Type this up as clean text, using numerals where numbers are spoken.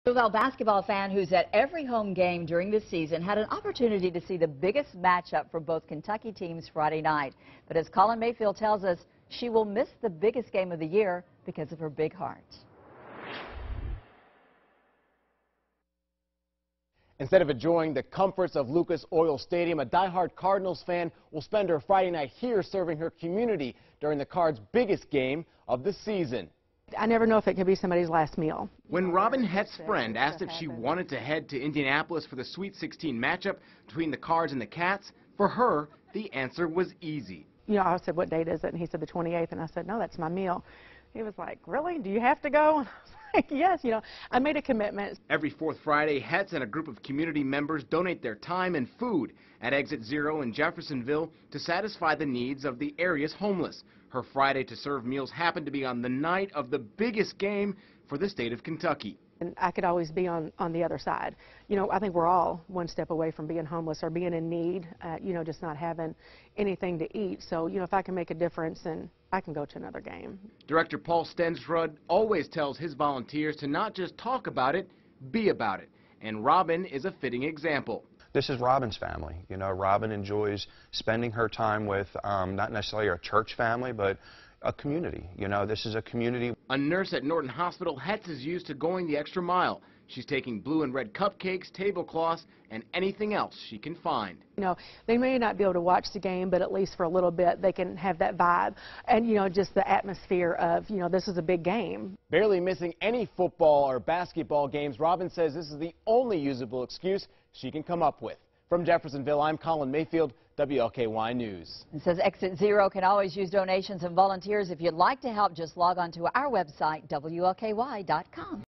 Louisville basketball fan who's at every home game during this season had an opportunity to see the biggest matchup for both Kentucky teams Friday night. But as Colin Mayfield tells us, she will miss the biggest game of the year because of her big heart. Instead of enjoying the comforts of Lucas Oil Stadium, a diehard Cardinals fan will spend her Friday night here serving her community during the Cards' biggest game of the season. I never know if it could be somebody's last meal. When Robin Hett's friend asked if she wanted to head to Indianapolis for the Sweet 16 matchup between the Cards and the Cats, for her, the answer was easy. You know, I said, what date is it? And he said the 28th, and I said, no, that's my meal. He was like, really? Do you have to go? And I was like, yes, you know, I made a commitment. Every fourth Friday, Hetz and a group of community members donate their time and food at Exit Zero in Jeffersonville to satisfy the needs of the area's homeless. Her Friday to serve meals happened to be on the night of the biggest game for the state of Kentucky. And I could always be on the other side. You know, I think we're all one step away from being homeless or being in need, you know, just not having anything to eat. So, you know, if I can make a difference, then I can go to another game. Director Paul Stensrud always tells his volunteers to not just talk about it, be about it. And Robin is a fitting example. This is Robin's family. You know, Robin enjoys spending her time with not necessarily a church family, but a community. You know, this is a community. A nurse at Norton Hospital, Hetz is used to going the extra mile. She's taking blue and red cupcakes, tablecloths, and anything else she can find. You know, they may not be able to watch the game, but at least for a little bit they can have that vibe and, you know, just the atmosphere of, you know, this is a big game. Barely missing any football or basketball games, Robin says this is the only usable excuse she can come up with. From Jeffersonville, I'm Colin Mayfield, WLKY News. It says Exit Zero can always use donations and volunteers. If you'd like to help, just log on to our website, WLKY.com.